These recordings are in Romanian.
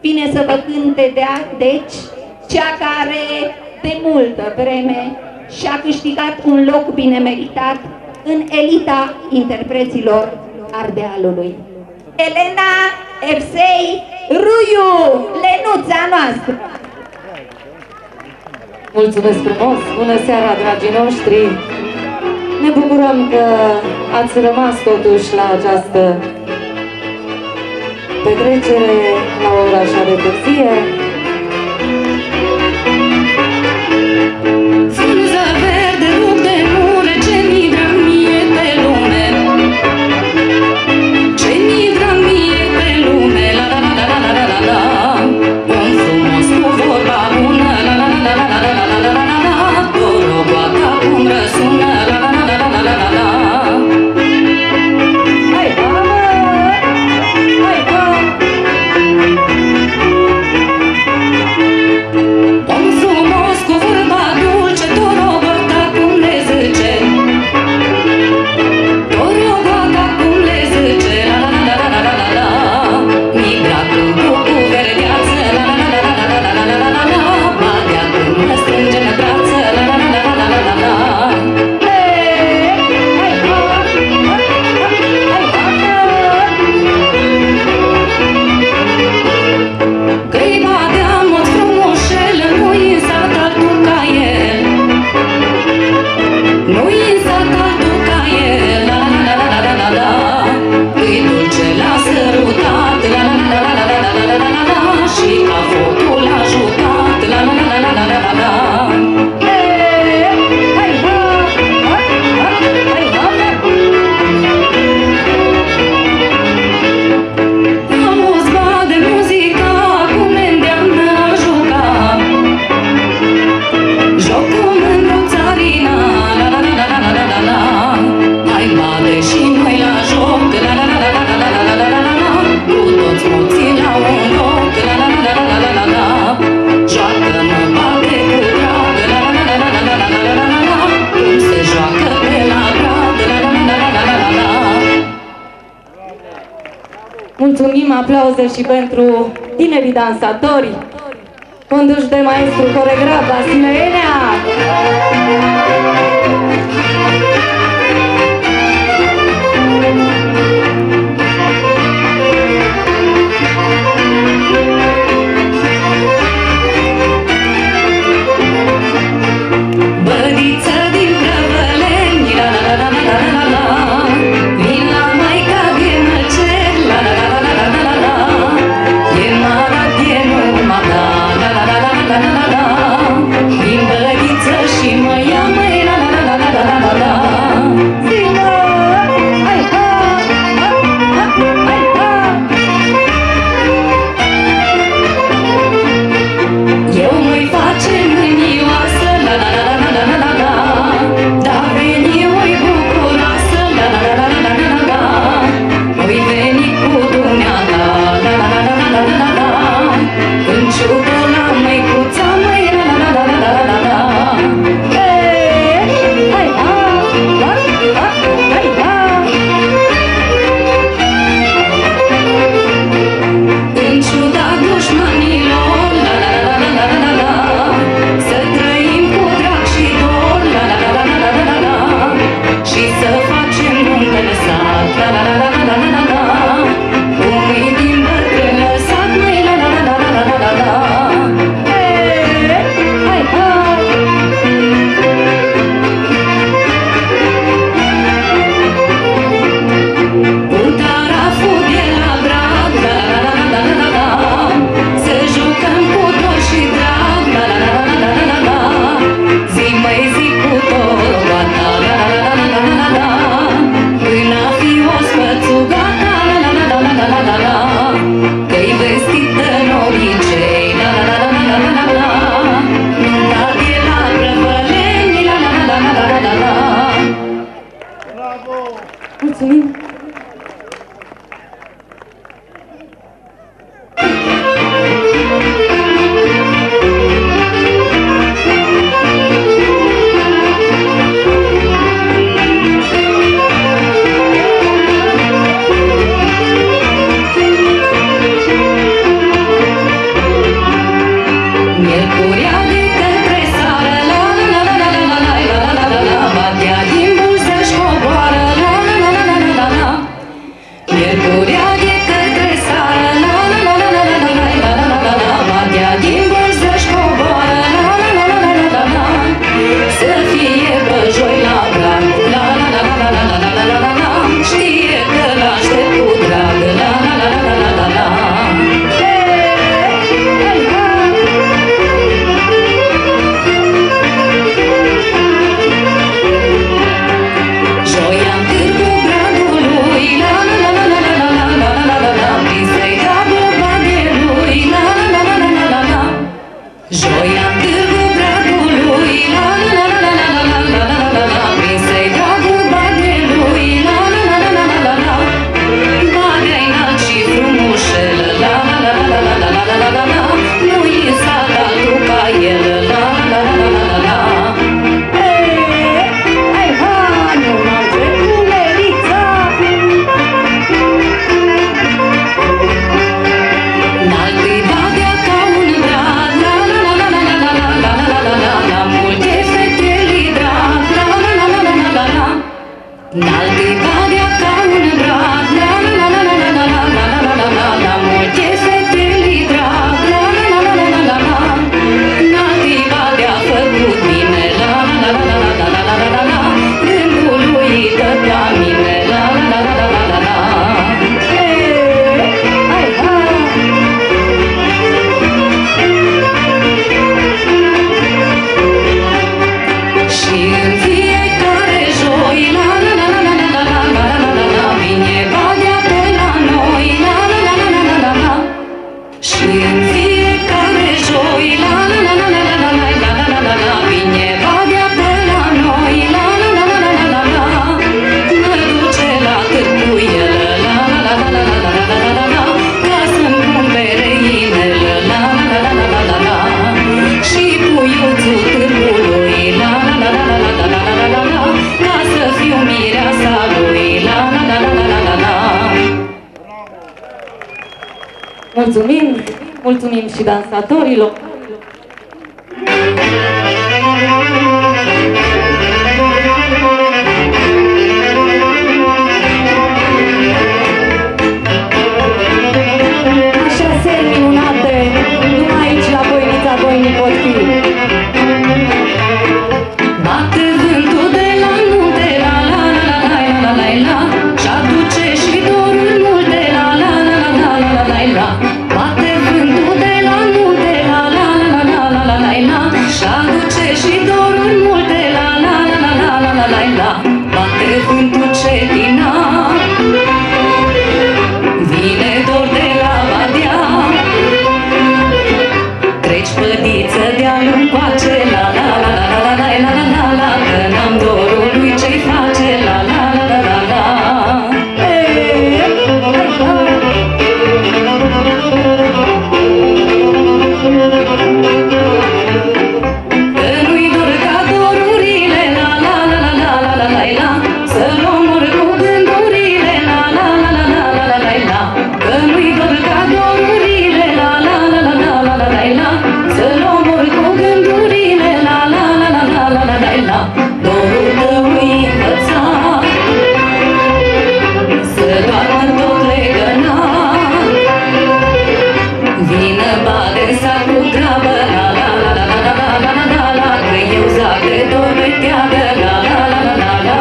vine să vă cânte deci cea care de multă vreme și-a câștigat un loc bine meritat în elita interpreților Ardealului. Elena Evsei Ruiu, Lenuța noastră! Mulțumesc frumos! Bună seara, dragii noștri! Ne bucurăm că ați rămas totuși la această petrecere la o oră așa de târzie. Frunză verde, rug de mure, ce mi drag mie pe lume, ce mi drag mie pe lume, la la la la la la la la. Om frumos cu vorba bună, la la la la la la la la la la la. Dorogoata cum răsună, la la la la la la la la. Hai, mamă! Hai, mamă! Om frumos cu vorba dulce, Dorogoata cum le zice, Dorogoata cum le zice, la la la la la la la la. Mi drag câmpul cu verdeață, la la la la la la la la la la la. Badea când mă strânge în brață, la la la la la la la la. Că-i badea mod frumușel, nu-i în sat altul ca el, nu-i în sat altul ca el, la la la la la la la la. Îi dulce l-a sărutat, la la la la la la la la la la la. Și ca focul l-a ajutat, la la la la la la la la. Auzi, bade muzica, cum ne îndeamnă a juca, jocul mândru țarina, la la la la la la la la. Hai, bade și noi la joc, la la la la la la la la la la la. Cu toți moții la un loc, la la la la la la la la. Joacă-mă, bate cu drag, la la la la la la la la la la la. Cum se joacă pe la grad, la la la la la la la la. Mulțumim, aplauze și pentru tinerii dansatori conduși de maestru coregraf Vasile Enea. Bădiță din Prăvăleni, la la la la la la la la. Vin la maica de măceri, la la la la la la la la. E marat, e numai da, la la la la la la la la. Vin bădiță și mă ia măi, la la la la la, nu-i sat altul ca el, la la la la la la la. Hai, ha, nu m-am trecut lerița. N-altă-i badea ca un brad, la la la la la la la la la la la la, multe fete li drag, la la la la la la la la. N-altă-i badea ca un brad, la la la la la la la la la la la la, multe fete li drag, la la la la la la la. N-altă-i badea făcut bine, la la la la la la la la la la, gândul lui dă ca mine, la la la la la la la. Hai, ha. Și în fiecare joi, la la la la la la la la la la la, vine badea pe la noi, la la la la la la la la. Și în fiecare joi, la la la la la la la la la la la la, vine badea pe la noi, la la la la la la la la. Mă duce la târgu el, la la la la la la la la la la, ca să-mi cumpere inele, la la la la la la la la. Și puiuțul târgului, la la la la la la la la la la, ca să fiu mireasa lui, la la la la la la la. Mulțumim, mulțumim și dansatorilor. Așa seri minunate, numai aici la Voinița Voinii pot fi. Bate vântul de la munte, la la la la la la la la, și-aduce și doruri multe, la la la la la la la la. Bate vântul de la munte, la la la la la la la la, și-aduce și doruri multe, la la la la la la la la la. Bate vântul cetinat, vine dor de la Badea. Treci pădiță de-a-l încoace, la la la la la la la la la la, că n-am dorul lui ce-i face, la la la la la la. Că nu-i dor ca dorurile, la la la la la la la la la, să-l omor cu gândurile, la la la la la la la la la. Că nu-i dor ca dorurile, la la la la la la la la la, să-l omor cu gândurile, la la la la la la la la la. Dorul tău-i învățat să doarmă tot legănat. Vină bade sac cu grabă, la la la la la la la la la la, că eu zac de dor pe teagă, la la la la la la.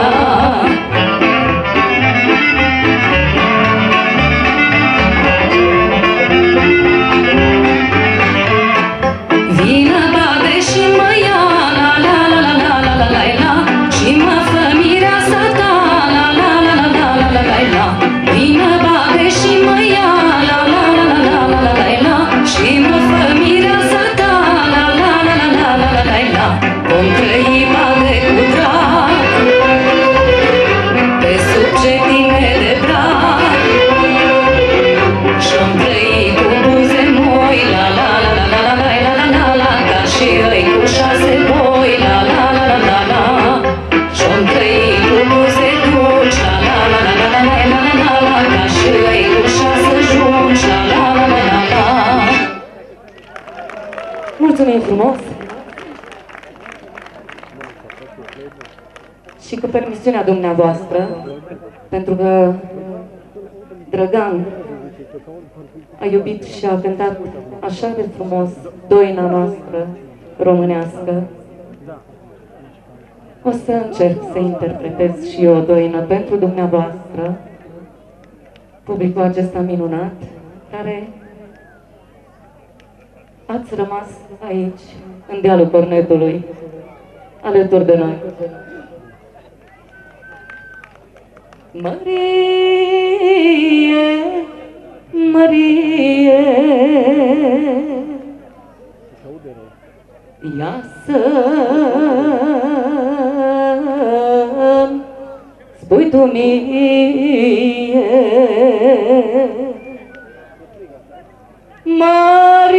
Vină bade și mă ia, la la la la la la la la la, și mă fă mireasa ta, la la la la la la la la la. Vină bade și mă ia, la la la la la la la la la, și mă fă mireasa ta, la la la la la la la la la. Vom trăi bade cu drag, pe sub cetine de brac, și-om trăi cu buze moi, la la la la la la la la la la, ca și îi cu 6 boi, la la la la la la. Și-om trăi cu buze dulci, la la la la la la la la la la, ca și îi cu 6 junci, la la la la la la. Mulțumim frumos! Și cu permisiunea dumneavoastră, pentru că Drăgan a iubit și a cântat așa de frumos doina noastră românească, o să încerc să interpretez și eu o doină pentru dumneavoastră, publicul acesta minunat, care ați rămas aici, în dealul Cornetului, alături de noi. Mărie, Mărie, ia să-mi spui tu mie, Mărie,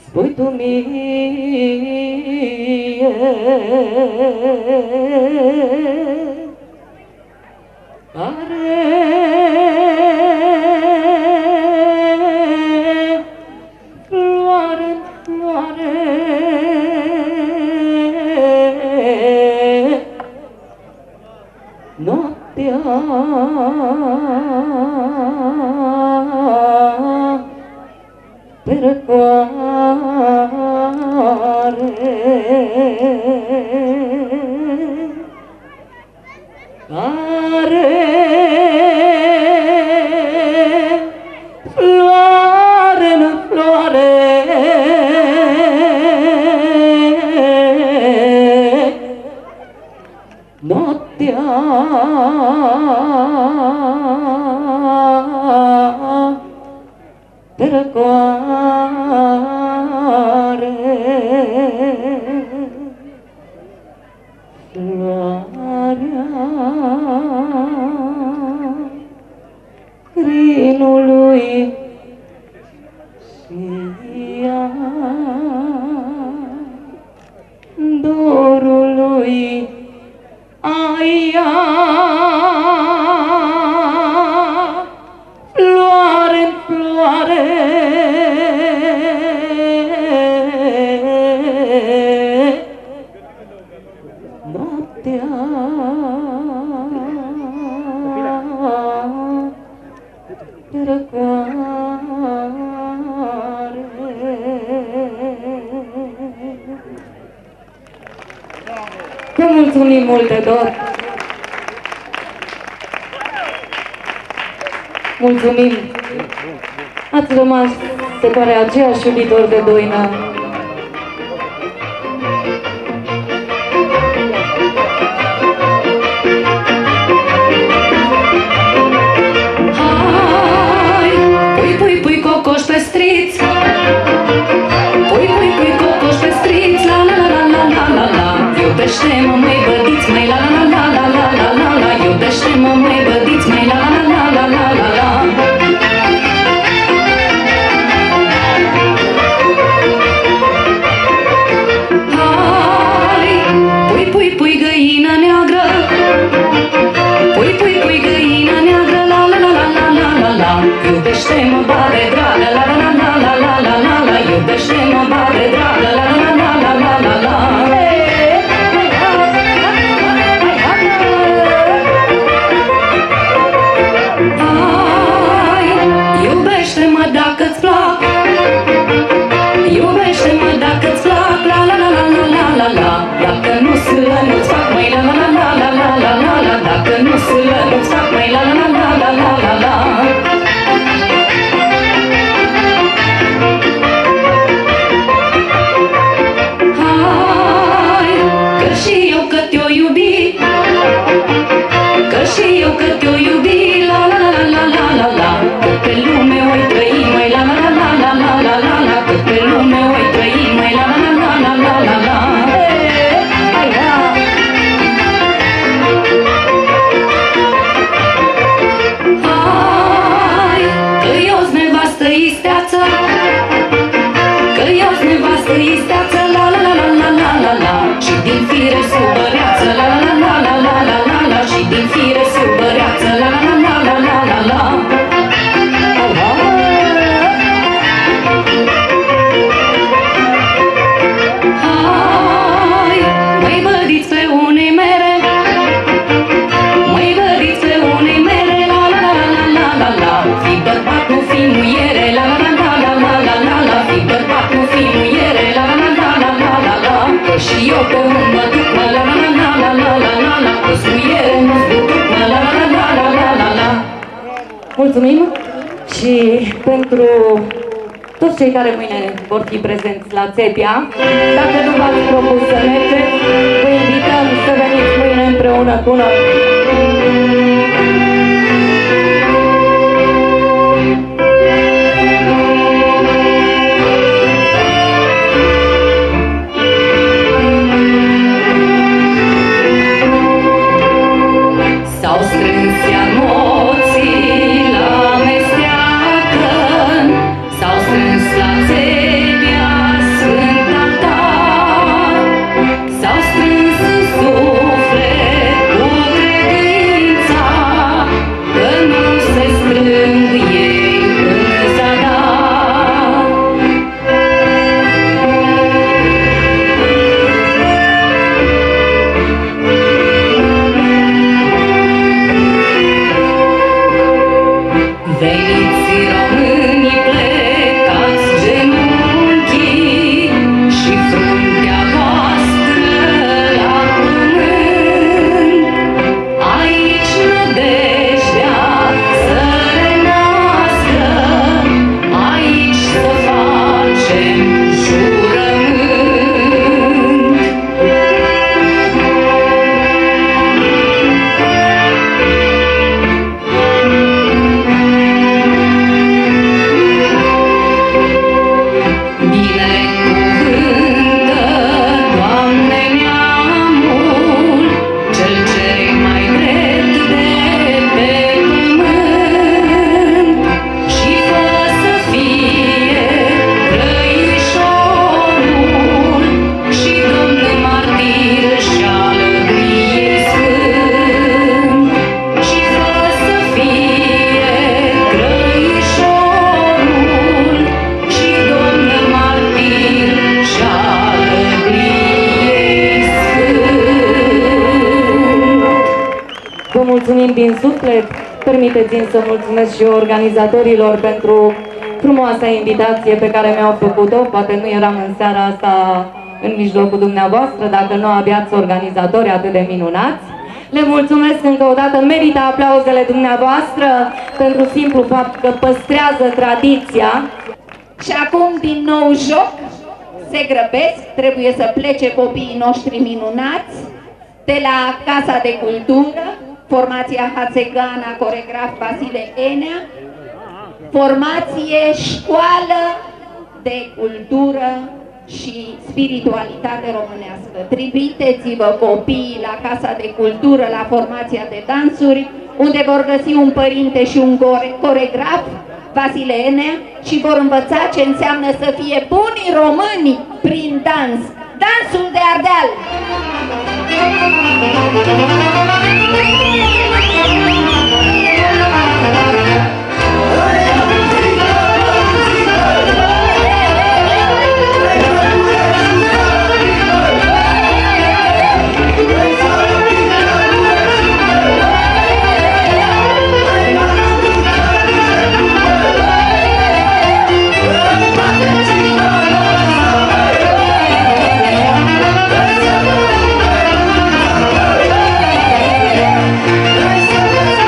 spui tu mie, care floare-n floare noaptea pe răcoare, care floare-n floare noaptea pe răcoare, floarea crinului și ea dorului aia, floare-n floare noaptea pe răcoare. Vă mulțumim mult, Dor! Mulțumim! Ați rămas, se pare, aceiași iubitori de doină. Hai, pui, pui, cocoș pe striț. Pui, pui, cocoș pe striț. La, la, la, la, la, la, la. Iubește-mă, măi, bădiți, măi, la, la, la, la, la, la, la, la. Iubește-mă, măi, bădiți, măi, la, la, la, la, la, la, la. Hai, pui, pui, găină neagră. Pui, pui, găină neagră. La, la, la, la, la, la, la, la. Iubește-mă, bare dragă. La, la, la, la, la, la, la, la, la. Iubește-mă, bare dragă. La, la, la, la, la, la, la, la. Iubește-mă dacă-ți plac. Iubește-mă dacă-ți plac. La la la la la la la la. Dacă nu sâlă nu-ți fac, măi, la la la la la la la la. Dacă nu sâlă nu-ți fac, măi, la la la la la la la. Hai, că și eu că te-o iubi. Că și eu că te-o iubi. La la la la la la la. Că pe lume oi trăi, măi, la la la la la la la la la. Că pe lume oi trăi, măi, la la la la la la la la. Hai, că eu-s nevastă isteață. Că eu-s nevastă isteață. La la la la la la la la. Și din fire subăreață. La la la la la la la la la. Și din fire subăreață. La la la la la la la la. Hai, măi, bădiți pe unei mere. Măi, bădiți pe unei mere. La la la la la la la. Fi bărbat, nu fi muiere. La la la la la la la la la. Fi bărbat, nu fi muiere. La la la la la la la la. Că și eu pe un mă duc, mă, la la la la la la la la la. Că-s muiere, nu-ți duc, mă, la la la la la la la. Mulțumim și pentru toți cei care mâine vor fi prezenți la Țepia. Dacă nu v-ați propus să mergeți, vă invităm să veniți mâine împreună cu noi. S-au strâns iar moții la mesteacă, s-au strâns la Țepia suflet. Permiteți-mi să mulțumesc și organizatorilor pentru frumoasa invitație pe care mi-au făcut-o. Poate nu eram în seara asta în mijlocul dumneavoastră dacă nu aveați organizatori atât de minunați. Le mulțumesc încă o dată, merită aplauzele dumneavoastră pentru simplu fapt că păstrează tradiția. Și acum din nou joc, se grăbesc, trebuie să plece copiii noștri minunați de la Casa de Cultură, formația Hațegana, coregraf Vasile Enea, formație Școală de Cultură și Spiritualitate Românească. Trimiteți-vă copiii la Casa de Cultură, la formația de dansuri, unde vor găsi un părinte și un coregraf, Vasile Enea, și vor învăța ce înseamnă să fie buni români prin dans. Dansul de Ardeal! Let's go!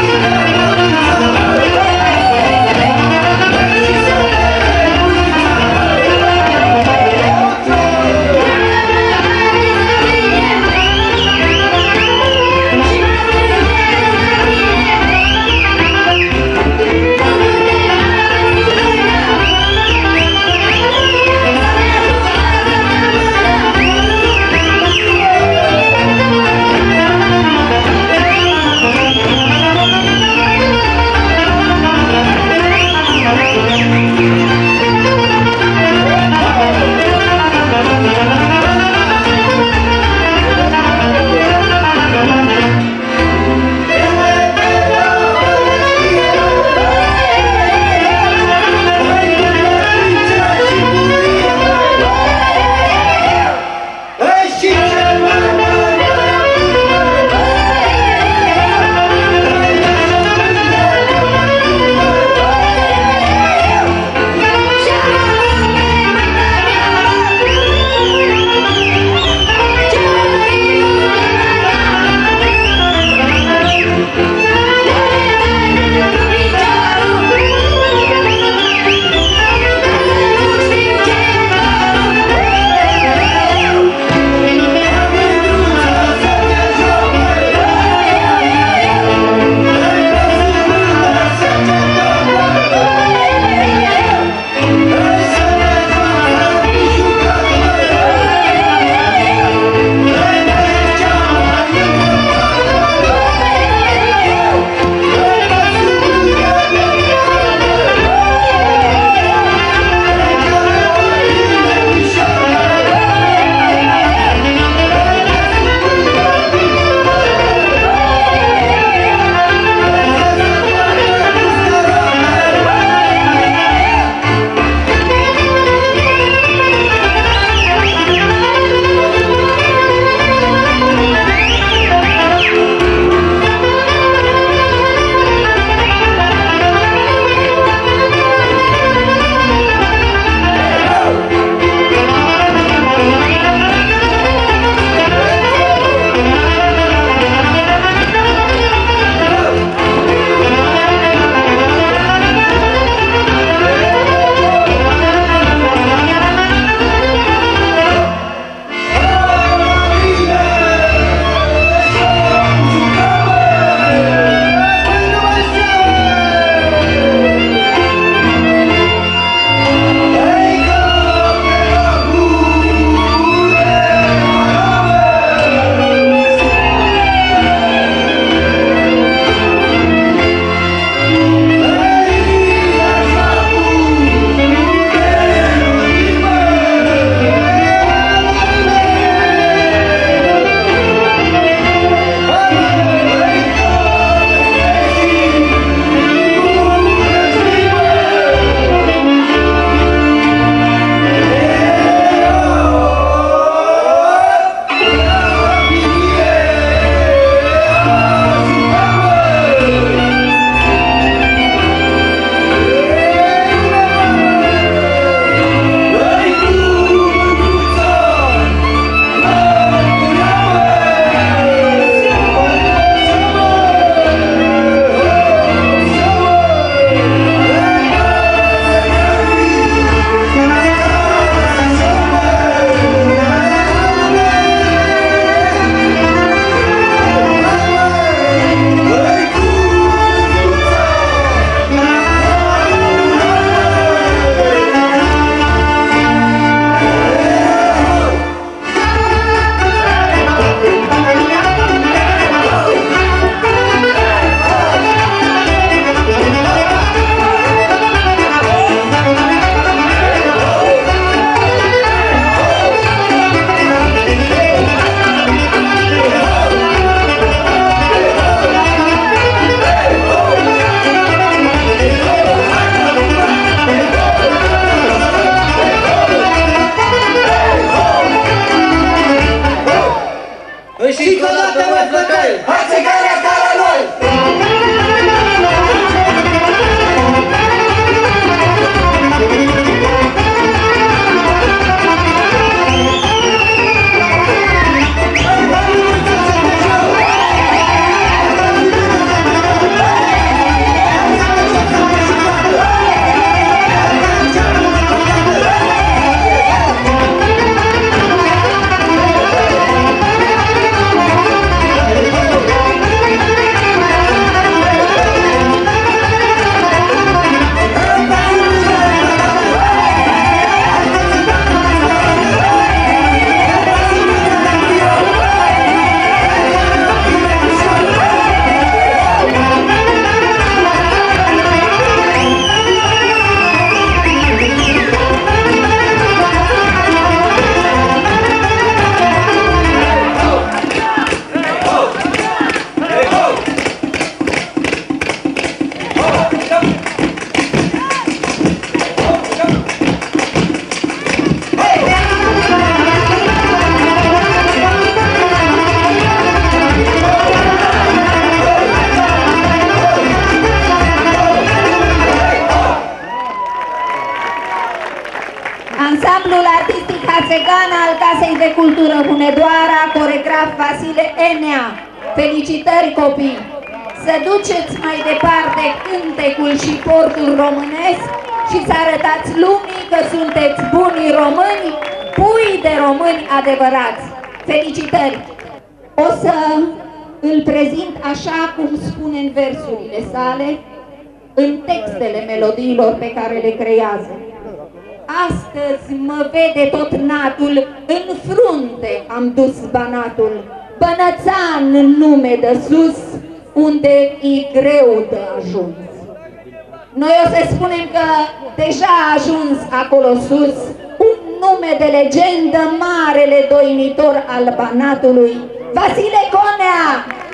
Ansamblul artistic Hațegana al Casei de Cultură Hunedoara, coregraf Vasile Enea. Felicitări, copii! Să duceți mai departe cântecul și portul românesc și să arătați lumii că sunteți buni români, pui de români adevărați. Felicitări! O să îl prezint așa cum spune în versurile sale, în textele melodiilor pe care le creează. Astăzi mă vede tot natul, în frunte am dus banatul, Bănățan în nume de sus, unde e greu de ajuns. Noi o să spunem că deja a ajuns acolo sus un nume de legendă, marele doinitor al Banatului, Vasile Conea!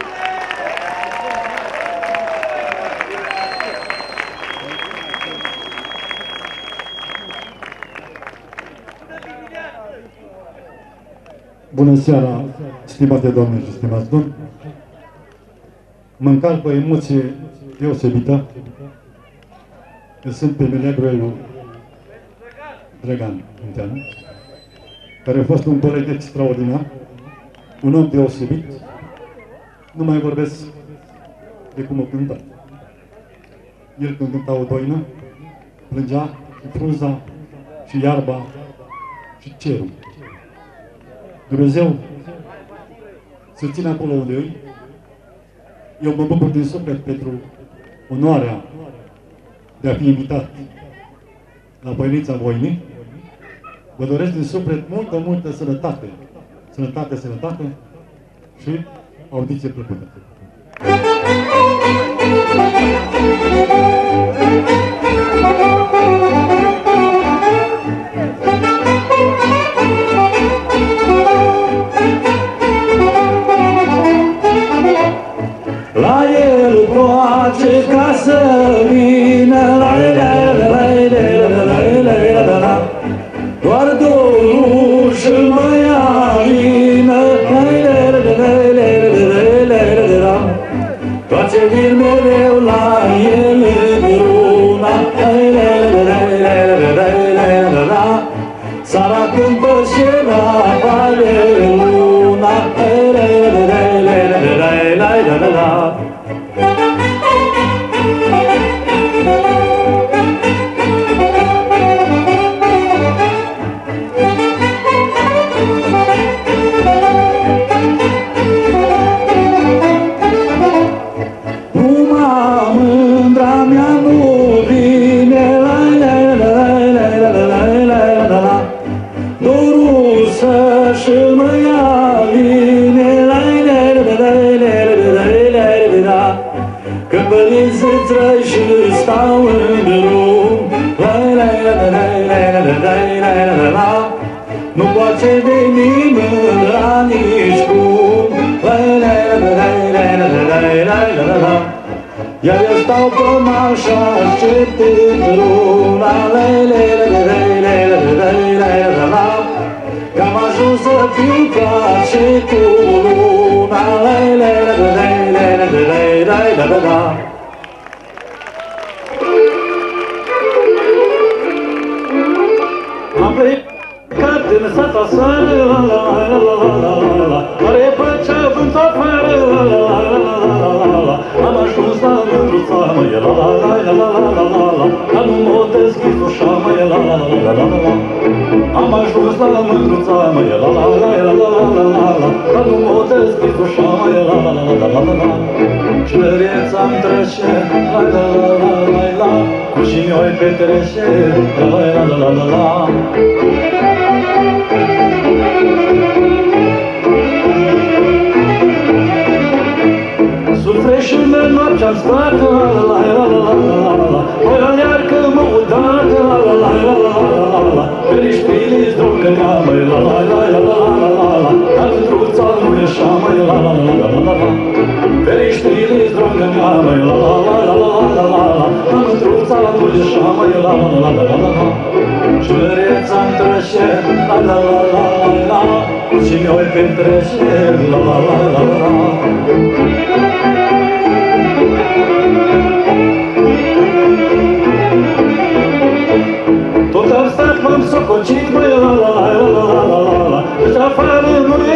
Bună seara, stimate doamne și stimați domni! Mă încalcă o emoție deosebită că sunt pe meleagrul Dragan Munteanu, care a fost un coleg extraordinar, un om deosebit. Nu mai vorbesc de cum o cânta. El când cânta o doină, plângea și frunza și iarba și cerul. Dumnezeu să țină acolo unde îi. Eu mă bucur din suflet pentru onoarea de a fi invitat la Voinița Voinii. Vă doresc din suflet multă, multă sănătate. Sănătate, sănătate și audiție plăcută. La el place ca să vină, doar Domnul și-l mai alină, toate vin mereu la el în luna, țara când pășera apare luna, nu poate veni mândra nici cum, iar eu stau pe mașa așteptând luna, că am ajuns să fiu place cu luna. Am plecat din sat aseară, care făcea vânt afară, am ajuns la Mândruța, măi, dar nu m-o deschis ușa, măi, am ajuns la Mândruța, măi, dar nu m-o deschis ușa, măi, Clăreța-mi trece, cu cine o-i petrece, Sufleșul meu noaptea-mi stat, păi aleargă-mă odată, Periștrile-ți drogănea, măi, dar mândruța nu ieșa, măi, Periștrile-ți drogănea, măi, dar mândruța nu ieșa, măi, Clăreța-mi trece, cu cine o-i petrece, Tot am stat, m-am sococit,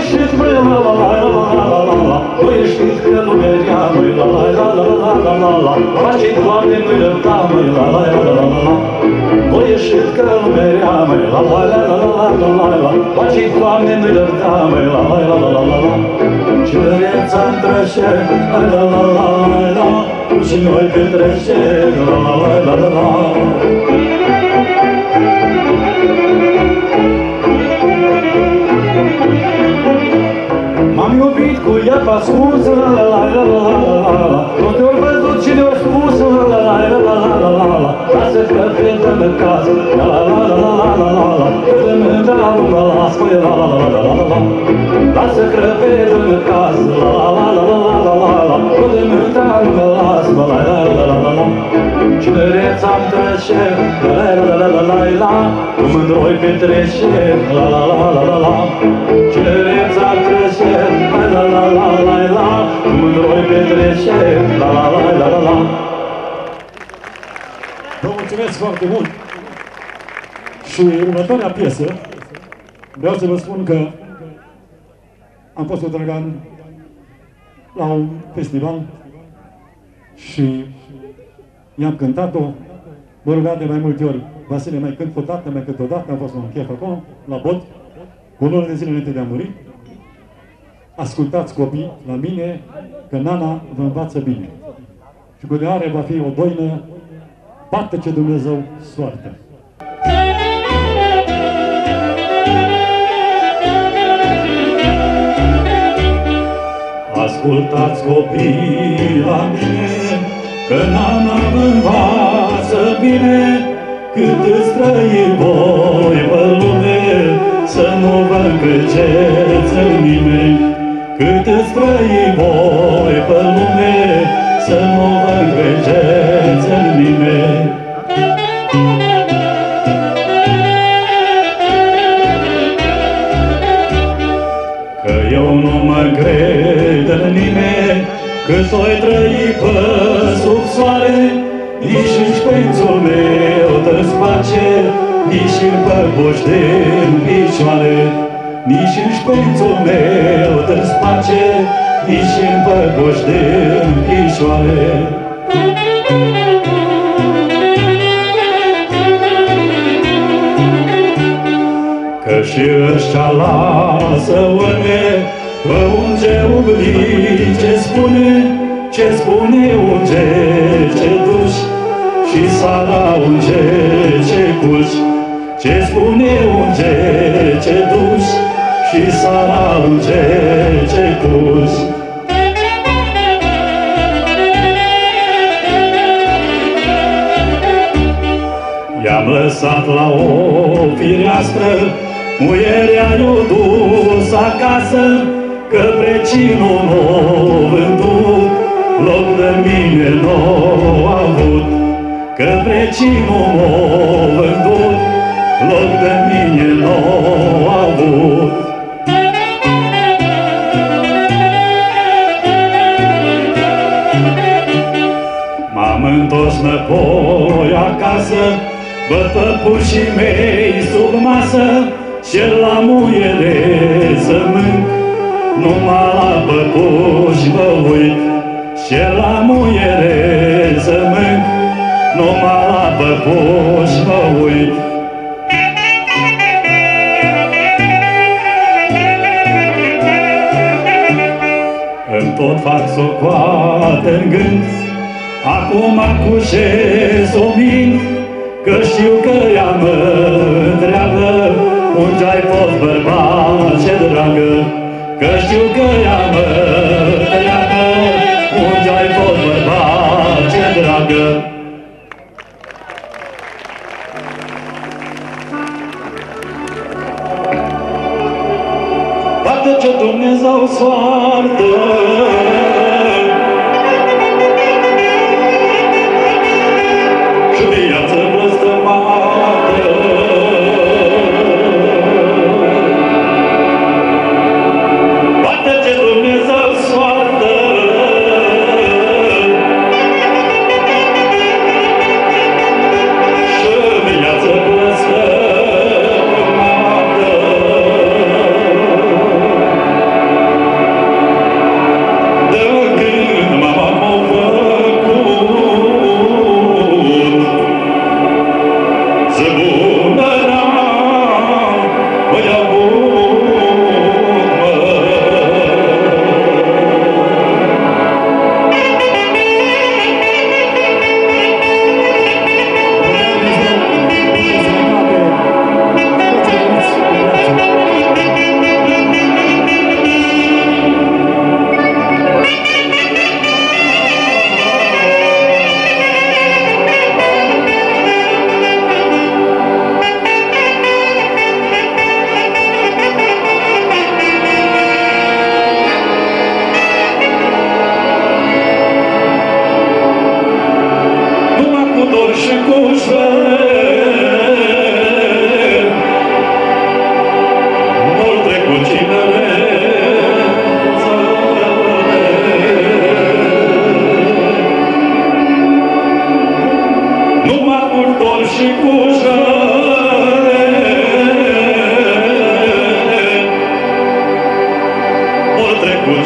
ieșit, măi, la la la la la la la la. Voi știți că lumea rea, măi, la la la la la la la la. Face Doamne, nu-i răbda, măi, la la la la la la. Voi ieșit că lumea rea, măi, la la la la la la la la. Face Doamne, nu-i răbda, măi, la la la la la la. Ciureța-mi trece, la la la la la la. Și noi petrecem, la la la la la la. M-am iubit cu ea pe ascuns, la la la la la la la. Nu te-ori văzut și ne-ori spus, la la la la la la la la. Lasă-ți că fetăm în casă, la la la la la la la la. Că mândra nu mă las, măi, la la la la la la. Lasă că fetăm în casă, la la la la la la la la. Că mândra nu mă las, la la la la la la la. Cinereța-mi trece, la la la la la la la. Cu mândroi petrecem, la la la la la la. Cinereța-mi trece, la la la la la la. Cu mândroi petrecem, la la la la la la. Vă mulțumesc foarte mult! Și următoarea piesă, vreau să vă spun că am fost un dragan la un festival și i-am cântat-o, mă rugat de mai multe ori, Vasile, mai cânt o dată, mai cânt o dată, am fost un chef acolo, la Bot, cu lună de zile înainte de a muri. Ascultați copii la mine, că Nana vă învață bine. Și cu de are va fi o boină, bată ce Dumnezeu soartă. Ascultați copii la mine, că Nana vă învață bine, cât îți trăi voi pe lume, să nu vă încreceți în nimeni. Cât îți trăi voi pe lume, să nu vă încreceți în nimeni. Că eu nu mă cred în nimeni, cât o-i trăi pe sub soare, nici în șpențul meu dă-ți pace, nici în păpuși din picioare. Nici în șpențul meu dă-ți pace, nici în păpuși din picioare. Că și ăștia lasă urme, pe unge ubli ce spune, ce spune unge ce duci, și sara unge ce culci. Ce spune unge ce duci, și sara unge ce culci. I-am lăsat la o fireastră, muierea i-o dus acasă, că precinul n-o vândut, loc de mine n-o avut. Că precinul n-o vândut, loc de mine n-o avut. M-am întors înapoi acasă, văd păpușii mei sub masă, și la muiere să mânc, numai la păpuși mă uit. Și la muiere să mânc, numai la păpuși mă uit. Îmi tot fac socoate în gând, acum cu ce s-o mint, că știu că ea mă întreabă, unde-ai fost bărbace dragă? Că știu că ea mă întreabă, unde-ai fost bărbace dragă? Bată ce Dumnezeu soartă, și viață blăstămată. Bată ce Dumnezeu soartă, și viață blăstămată.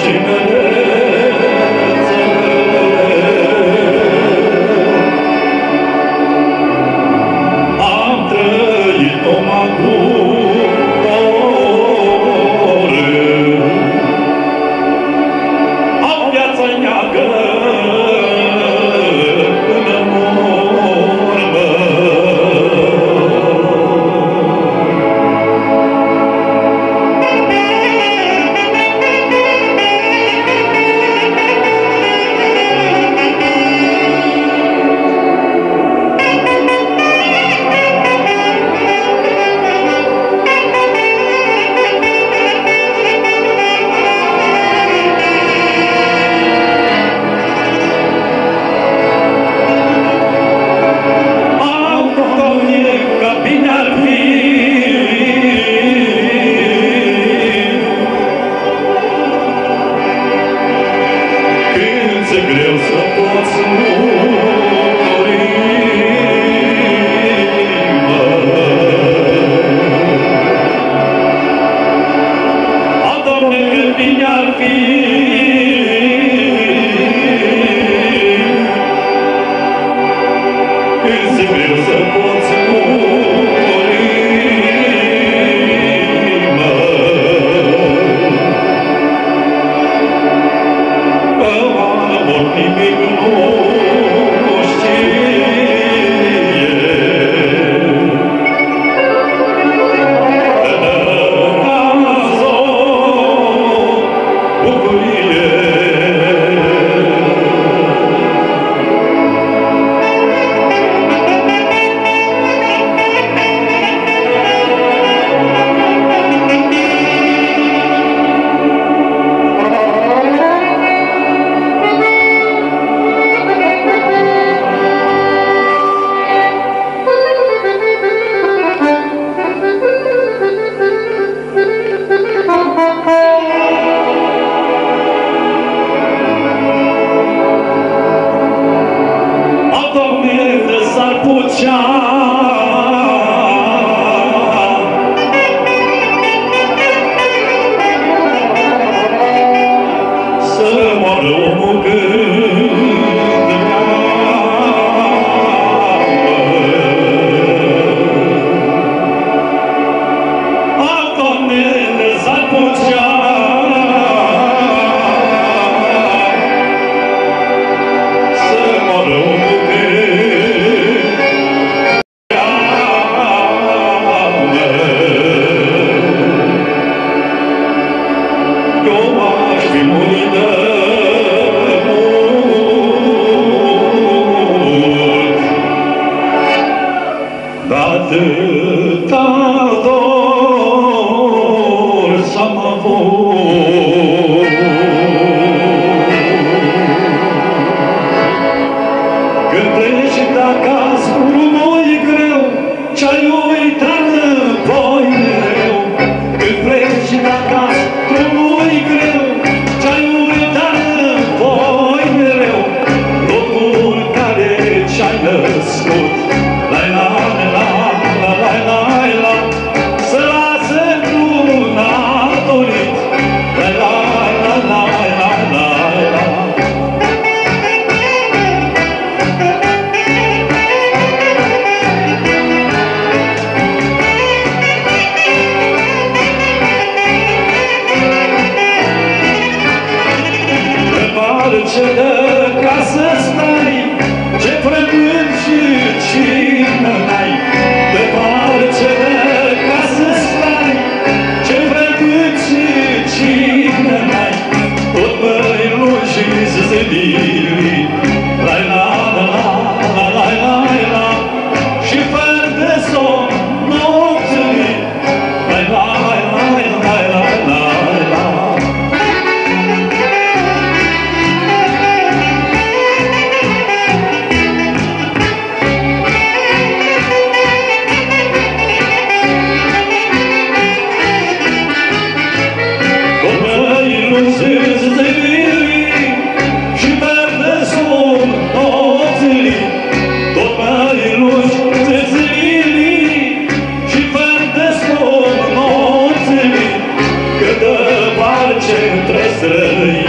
Între străini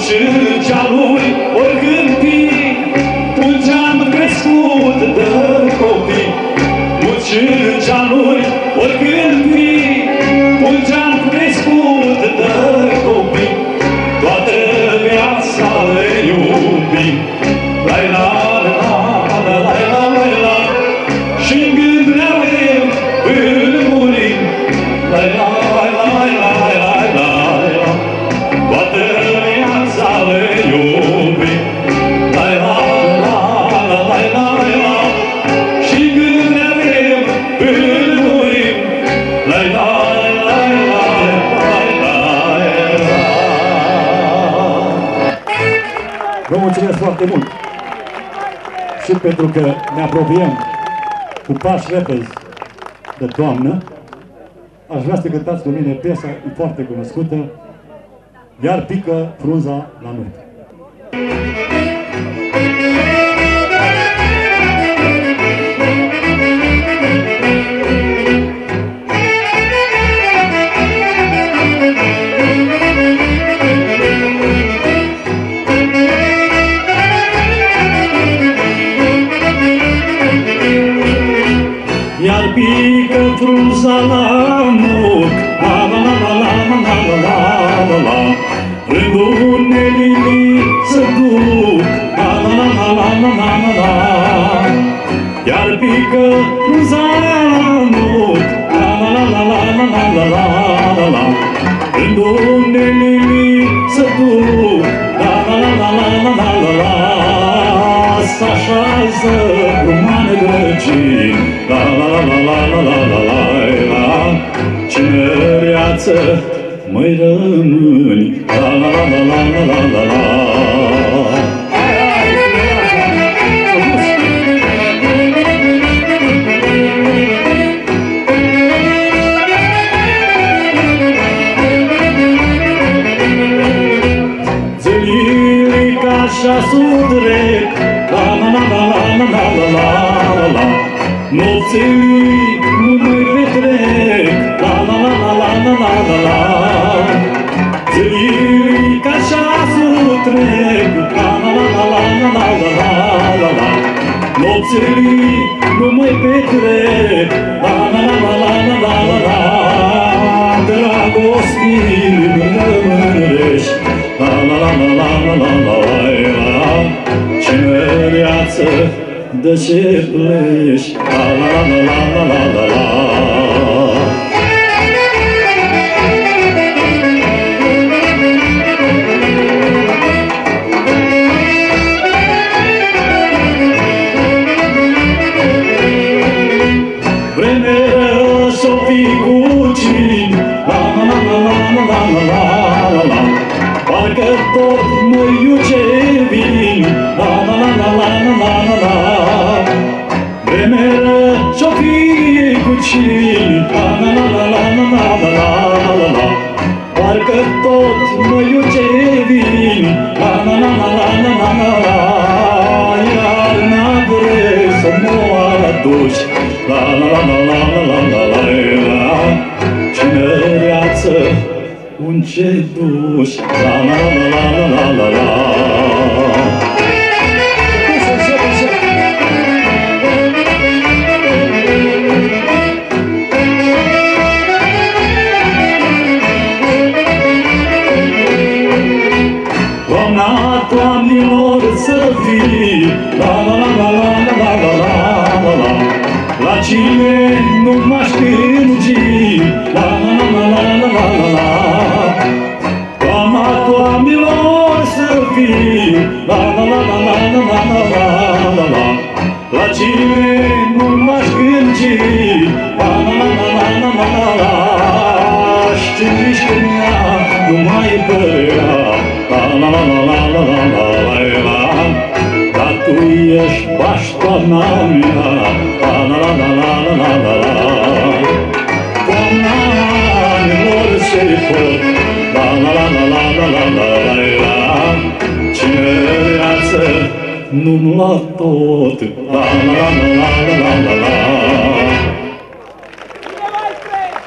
Mucirgea lui oricând fi, unde-am crescut de copii. Mucirgea lui oricând fi, unde-am crescut de copii. Toată viața le iubim. La-i-la, la-i-la, la-i-la, la-i-la, și-n gând ne avem până murim. La-i-la, la-i-la, la-i-la, la-i-la, toată viața le iubim. La-i-la, la-i-la, la-i-la, la-i-la, și-n gând ne avem până murim. La-i-la, la-i-la, la-i-la, la-i-la. Vă mulțumesc foarte mult! Și pentru că ne apropiem cu pași repezi de toamnă, aș vrea să cântați cu mine piesa, e foarte cunoscută, Iar pică frunza la noi. Iar pică frunza la muc, la la la la la la la la la, rândunelii se duc, la la la la la la la la. Iar pică frunza la muc, la la la la la la la la la, rândunelii se duc, la la la la la la la la. S-așează rumane grăcini, la la la la la la la la la. Cine reață măi rămâni, la la la la la la la la. Zilii ca așa sudrec, la la la la la la la la la la. Nopțilii nu mai petrec, la la la la la la la la la. Zilii ca așa sudrec, la la la la la la la la la la. Nopțilii nu mai petrec, la la la la la la la la. Dragostii nu rămânești, la la la la la la la la la. Cine reață de ce pleci, la la la la la la la la. Vreme rău s-o fi cu cine, la la la la la la la la la la. Parcă tot mă iuce vin, la la la la la la la la la. Vreme rău s-o fi cu cine, la la la la la la la la la la. Parcă tot mă iuce vin, la la la la la la la la la. Iar n-vrei să mă aduci, la la la la la la la la la. Cine reață un ce duci, la la la la la la la la. Doamna toamnilor să fii, la la la la la la la la la la. La cine nu m-aș plângi, la la la la la la la la. Doamna toamnilor să fii, la la la la la la la la la la. La cine nu m-aș plângi, la la la la la la la la. Știi că mea nu mai părea, la la la la la la la la la. Dar tu ești baștoana mea, la la la la la la la la. Doamna anilor se pot, la la la la la la la la la. Cine reață nu-mi lua tot, la la la la la la la la.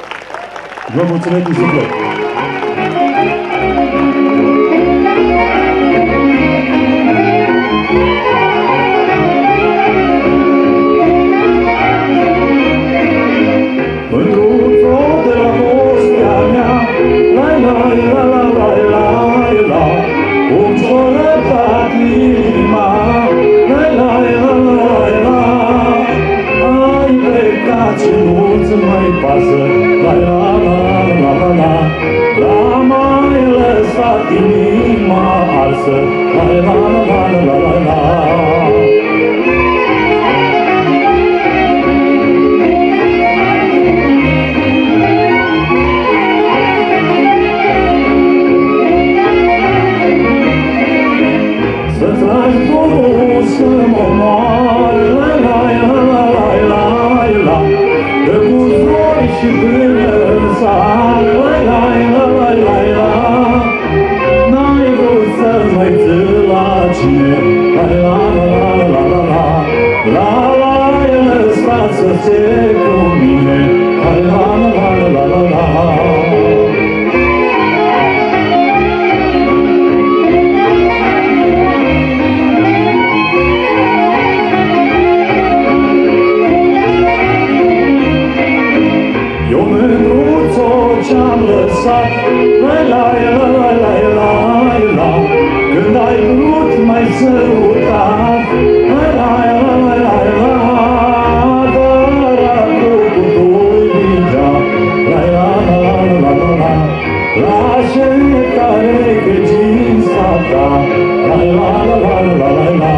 Vă mulțumesc din suflet! acasă, la la la la la la. L-am mai lăsat inima arsă, la la la la la la. Să mă moară, la, de cu zori și până în sară, la, n-ai vrut să mai ții la cine, la, lăsat să se cu mine, la. Ce-am lăsat, la, când ai vrut mai sărutat, la, dar acum cu doi vigea, la așteptare că cinsta ta, la.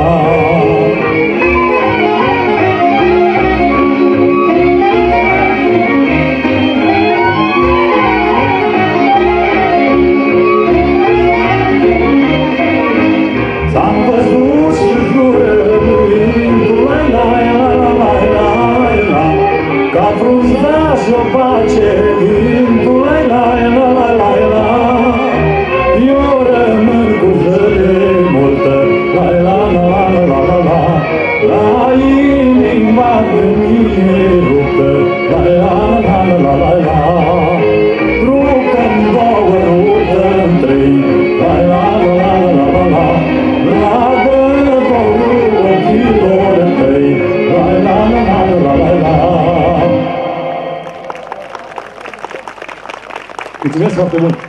Să face gândul, la, eu rămân cu zăre multă, la inima de mine ruptă, la, ruptă-n două, ruptă-n trei, la, dă două ochilor tăi, la. Mulțumesc foarte mult!